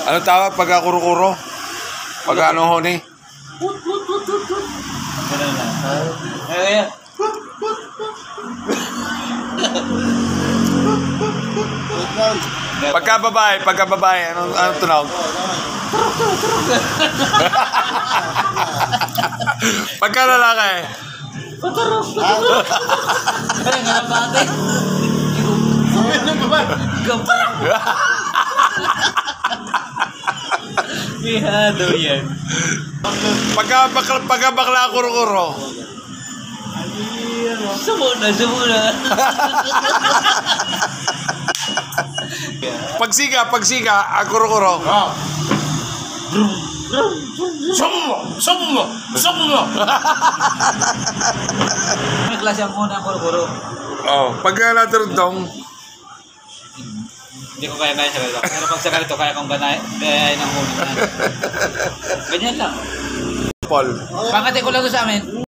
Ano tawag pagka kuro-kuro? Pagka ano honi? Ganun lang. Ayan. Pagka babae, anong tunog? Pagka lalaki. Ay, nga naman. Gampang. Ihado yan. Pagka bakla kuro-kuro. Sumuna. Pagsiga, kuro-kuro. Summo. May klase ang muna ang kuro-kuro. Oh, pagka naturugtong. Hindi ko kaya sa ganito. Pero pag sa ganito, kaya kong gayahin ng muna. Ganyan lang. Paul. Pangati ko lang to sa amin.